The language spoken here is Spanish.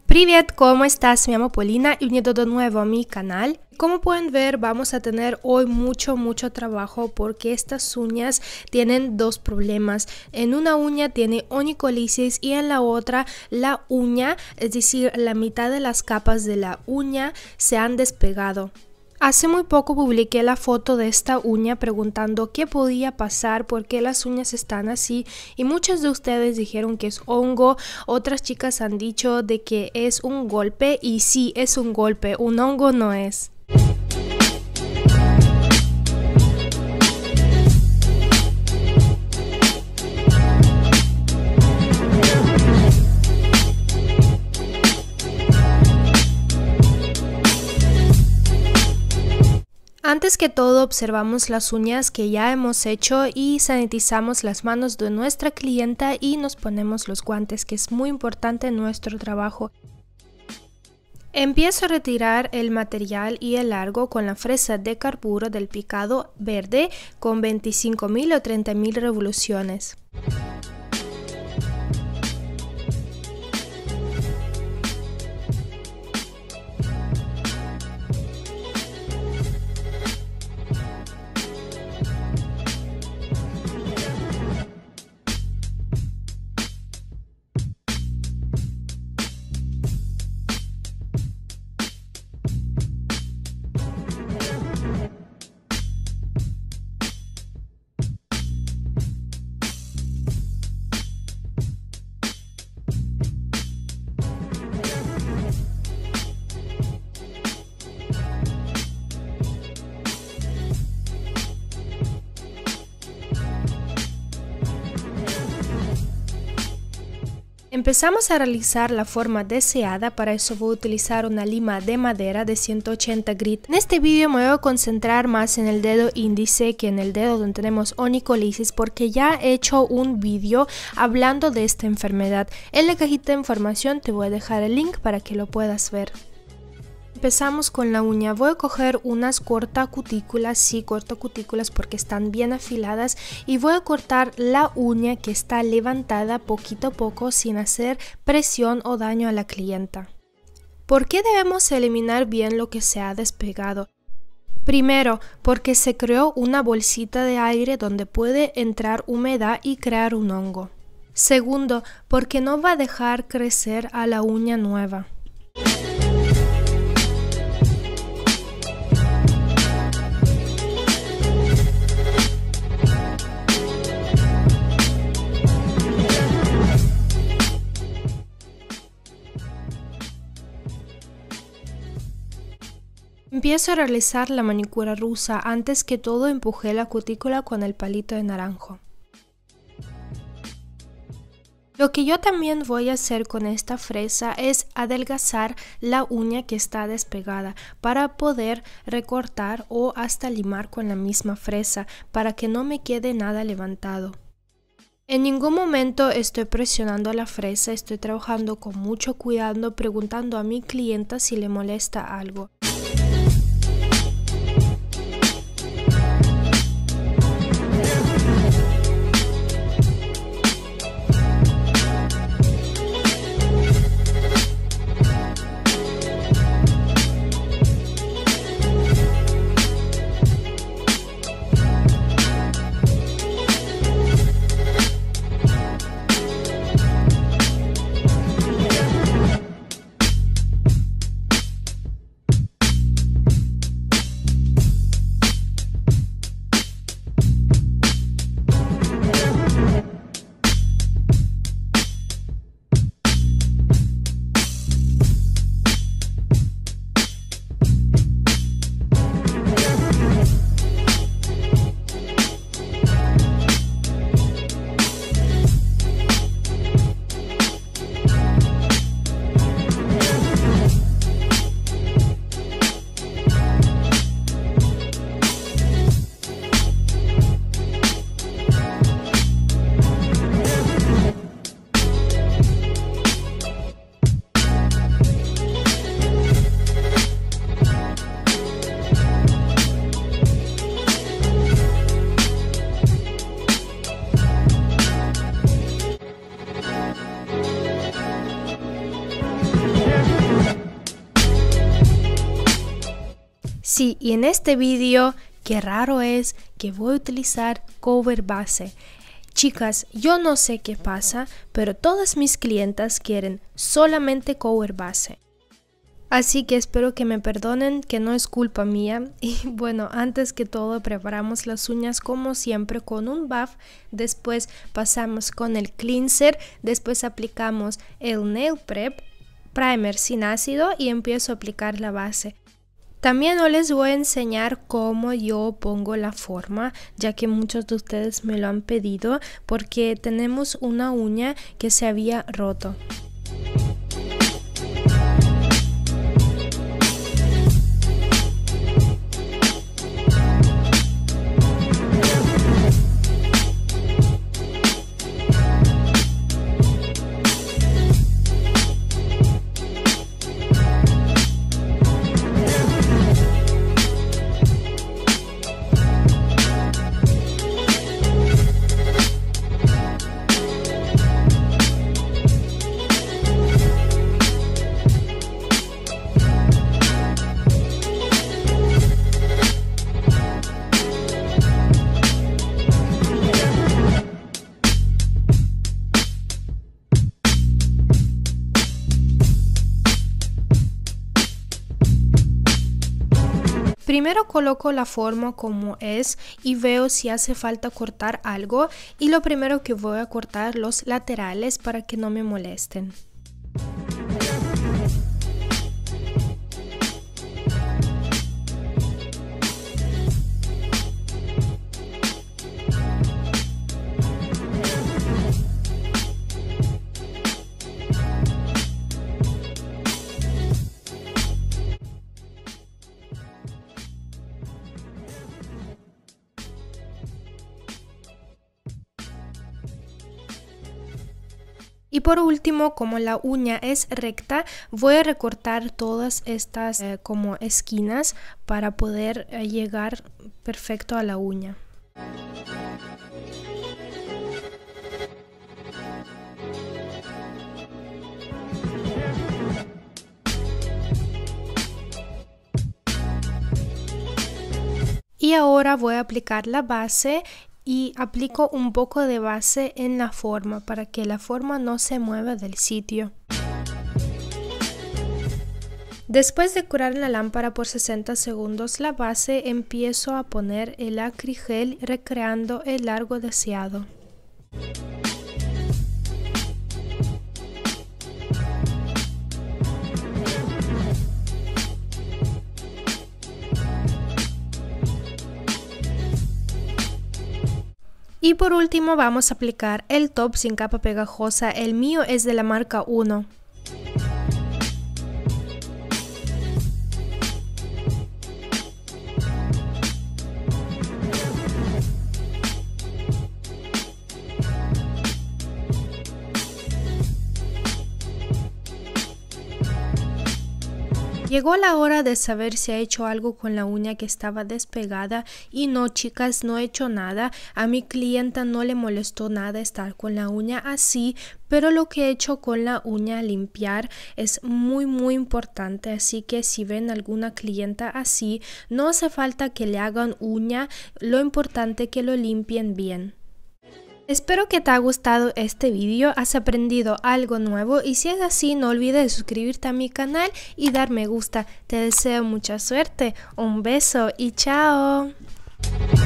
Привет, ¿cómo estás? Me llamo Polina y unido de nuevo a mi canal. Como pueden ver, vamos a tener hoy mucho trabajo porque estas uñas tienen dos problemas. En una uña tiene onicolisis y en la otra la uña, es decir, la mitad de las capas de la uña se han despegado. Hace muy poco publiqué la foto de esta uña preguntando qué podía pasar, por qué las uñas están así y muchos de ustedes dijeron que es hongo, otras chicas han dicho de que es un golpe y sí es un golpe, un hongo no es. Antes que todo observamos las uñas que ya hemos hecho y sanitizamos las manos de nuestra clienta y nos ponemos los guantes, que es muy importante en nuestro trabajo. Empiezo a retirar el material y el largo con la fresa de carburo del picado verde con 25.000 o 30.000 revoluciones. Empezamos a realizar la forma deseada, para eso voy a utilizar una lima de madera de 180 grit. En este vídeo me voy a concentrar más en el dedo índice que en el dedo donde tenemos onicolisis, porque ya he hecho un vídeo hablando de esta enfermedad. En la cajita de información te voy a dejar el link para que lo puedas ver. Empezamos con la uña. Voy a coger unas cortacutículas, sí, cortacutículas porque están bien afiladas, y voy a cortar la uña que está levantada poquito a poco sin hacer presión o daño a la clienta. ¿Por qué debemos eliminar bien lo que se ha despegado? Primero, porque se creó una bolsita de aire donde puede entrar humedad y crear un hongo. Segundo, porque no va a dejar crecer a la uña nueva. Empiezo a realizar la manicura rusa. Antes que todo empujé la cutícula con el palito de naranjo. Lo que yo también voy a hacer con esta fresa es adelgazar la uña que está despegada para poder recortar o hasta limar con la misma fresa para que no me quede nada levantado. En ningún momento estoy presionando la fresa, estoy trabajando con mucho cuidado, preguntando a mi clienta si le molesta algo. Sí, y en este vídeo, qué raro es que voy a utilizar cover base. Chicas, yo no sé qué pasa, pero todas mis clientas quieren solamente cover base. Así que espero que me perdonen, que no es culpa mía. Y bueno, antes que todo preparamos las uñas como siempre con un buff. Después pasamos con el cleanser. Después aplicamos el nail prep, primer sin ácido y empiezo a aplicar la base. También hoy les voy a enseñar cómo yo pongo la forma, ya que muchos de ustedes me lo han pedido porque tenemos una uña que se había roto. Primero coloco la forma como es y veo si hace falta cortar algo, y lo primero que voy a cortar los laterales para que no me molesten. Y por último, como la uña es recta, voy a recortar todas estas como esquinas para poder llegar perfecto a la uña. Y ahora voy a aplicar la base. Y aplico un poco de base en la forma para que la forma no se mueva del sitio. Después de curar en la lámpara por 60 segundos la base, empiezo a poner el acrigel recreando el largo deseado. Y por último vamos a aplicar el top sin capa pegajosa. El mío es de la marca 1. Llegó la hora de saber si ha hecho algo con la uña que estaba despegada, y no, chicas, no he hecho nada. A mi clienta no le molestó nada estar con la uña así, pero lo que he hecho con la uña limpiar es muy importante, así que si ven alguna clienta así, no hace falta que le hagan uña, lo importante es que lo limpien bien. Espero que te haya gustado este vídeo, has aprendido algo nuevo, y si es así no olvides de suscribirte a mi canal y dar me gusta. Te deseo mucha suerte, un beso y chao.